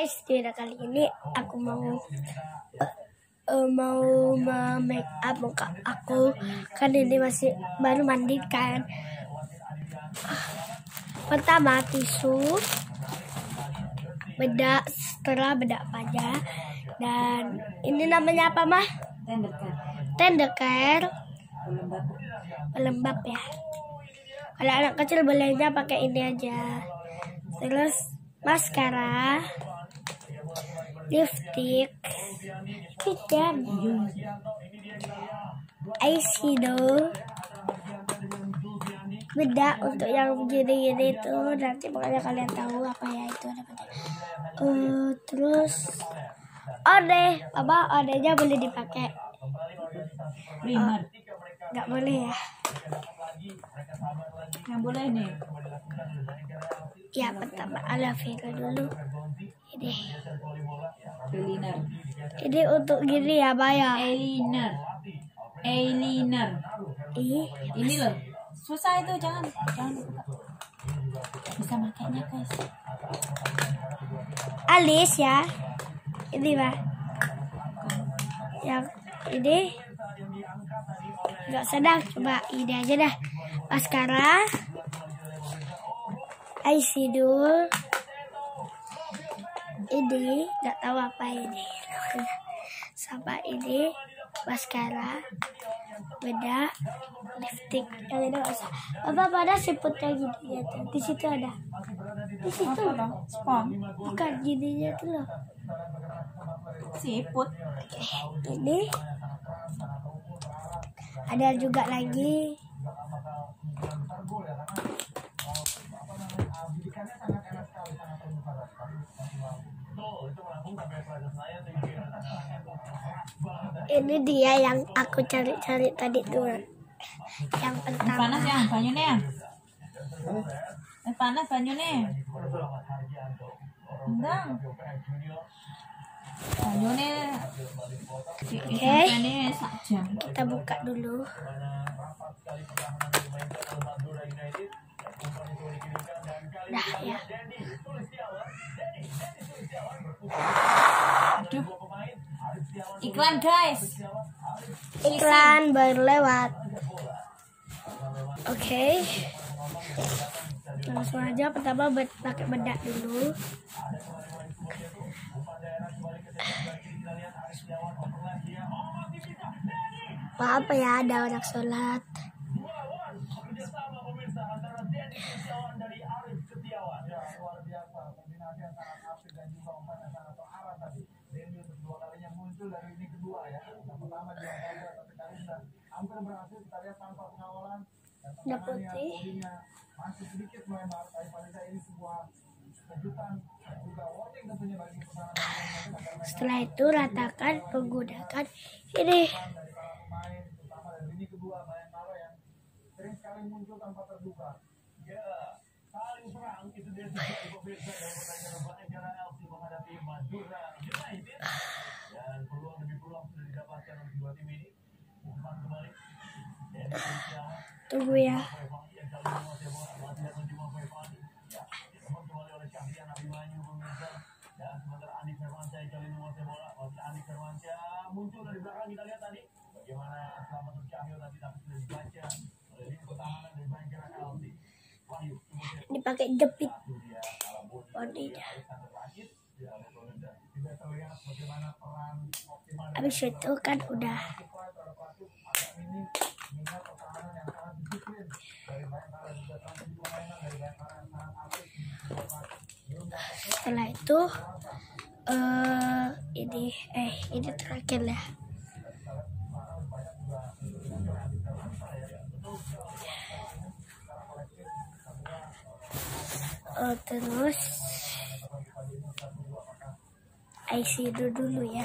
Guys, video kali ini aku mau make up muka aku kan ini masih baru mandi kan. Pertama tisu, bedak, setelah bedak wajah, dan ini namanya apa mah? Tender care, pelembab ya. Kalau anak kecil bolehnya pakai ini aja. Terus maskara, lipstick, dan eyeshadow, bedak untuk yang gini-gini itu nanti makanya kalian tahu apa ya itu namanya. Terus odenya boleh dipakai. Nggak boleh ya. Yang boleh nih. Ya pertama aloe vera dulu. Ini. Eyeliner. Ini untuk gini ya, Maya. Eyeliner. Ini loh. Susah itu, jangan dibuka. Bisa makainya, guys. Alis ya. Ini, Pak. Yang ini nggak sedang, coba ini aja dah. Maskara, eyeshadow, ini nggak tahu apa ini, sama ini maskara, bedak, lipstick. Yang ini nggak usah. Apa pada siputnya gini ya? Di situ ada. Di situ. Spon. Bukan gininya tuh loh. Siput. Oke, ini ada juga lagi. Ini dia yang aku cari-cari tadi tuh. Yang pertama. Panas ya banyunya. Panas banyunya. Endang. Banyunya. Oke. Saja. Kita buka dulu. Dah ya. Aduh. Iklan guys. Iklan baru lewat. Oke. Langsung aja pertama pakai bedak dulu. Maaf ya, ada orang sholat. Udah putih. Setelah itu ratakan menggunakan ini. Tunggu ya. Ini pakai jepit bodinya. Habis itu kan udah. Setelah itu ini terakhir ya. Terus eyeshadow dulu ya.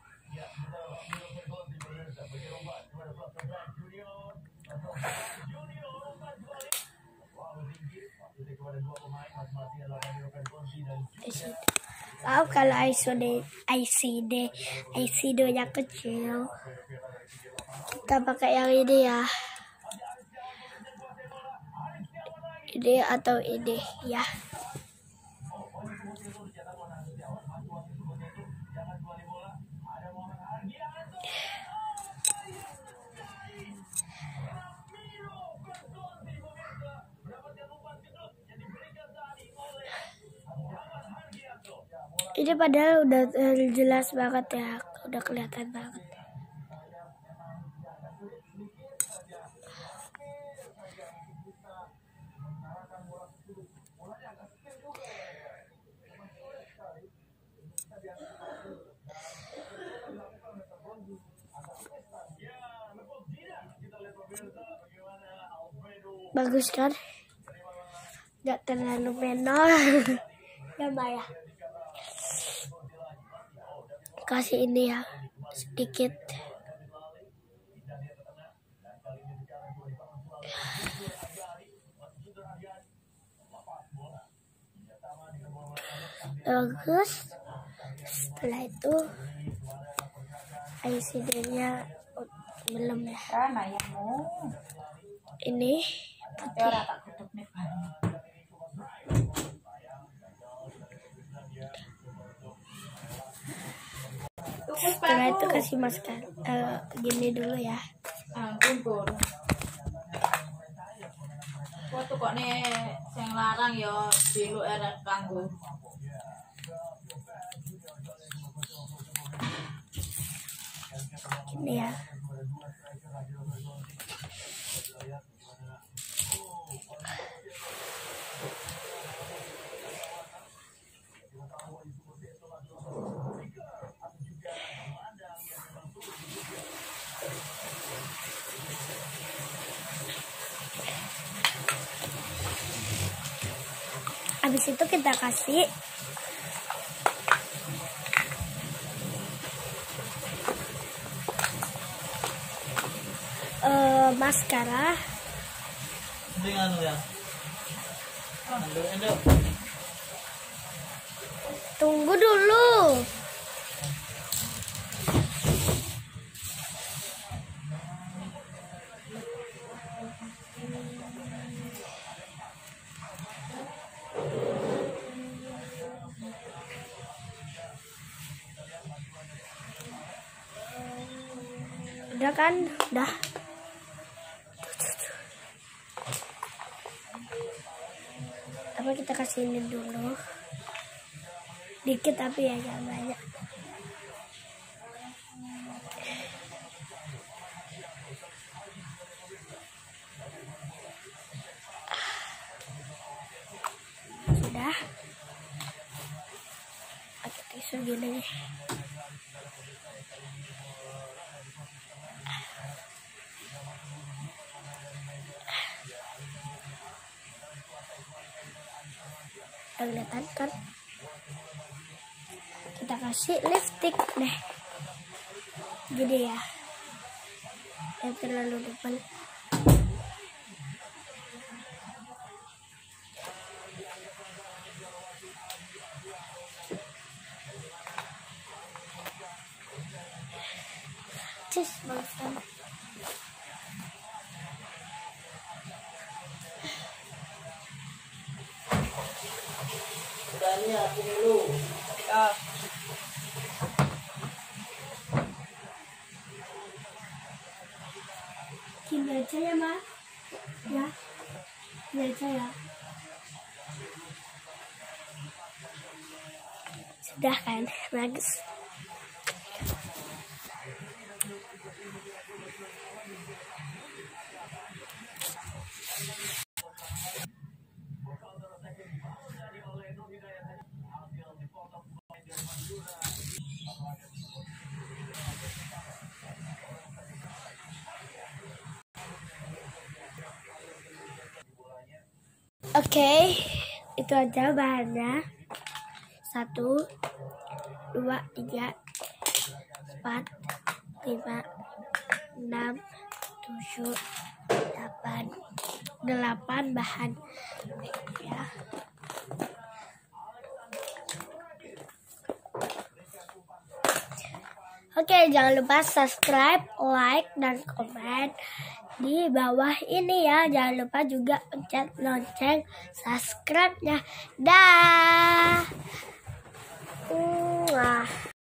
Maaf kalau eyeshadow-nya kecil. Kita pakai yang ini ya. Ini atau ini ya. Ini padahal udah jelas banget ya, udah kelihatan banget. Bagus kan? Gak terlalu menor. Ya Maya. Kasih ini ya, sedikit. Bagus. Setelah itu ICD-nya belum ya. Ini putih. Setelah itu kasih masker gini dulu ya. Ampun. Foto kok nih yang larang ya dulu era kanggo. Gini ya. Habis itu kita kasih maskara. Tunggu dulu. Udah kan? Udah. Apa kita kasih ini dulu? Dikit tapi ya jangan banyak. Sudah. Pakai tisu gini. Kelihatan kan? Kita kasih lipstick deh, gini ya, yang terlalu depan. Cus, bagusan. Aku dulu. Gini aja ya, Ma. Ya. Gini aja ya. Sudah kan? Bagus. Oke, itu aja bahannya. 1, 2, 3, 4, 5, 6, 7, 8 bahan ya. Oke, jangan lupa subscribe, like, dan komen di bawah ini ya. Jangan lupa juga pencet lonceng subscribe-nya. Dah.